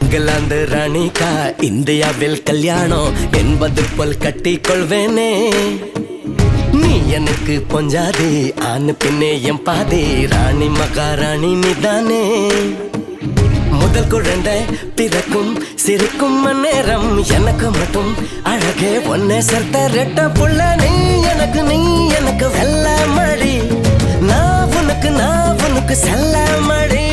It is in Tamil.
இங்கிலாந்து ராணிக்கா இந்தியாவில் கல்யாணம் என்பது போல் கட்டிக்கொள்வேனே. நீ எனக்கு பொஞ்சாதி ஆணு பின்னே என் பாதி ராணி மகாராணி நீதானே. முதல் குழந்தை பிறக்கும் சிரிக்கும் நேரம் எனக்கு மட்டும் அழகே ஒன்னே சேர்த்த ரெட்ட புள்ள. நீ எனக்கு வெள்ள மடி, நான் உனக்கு செல்ல மடி.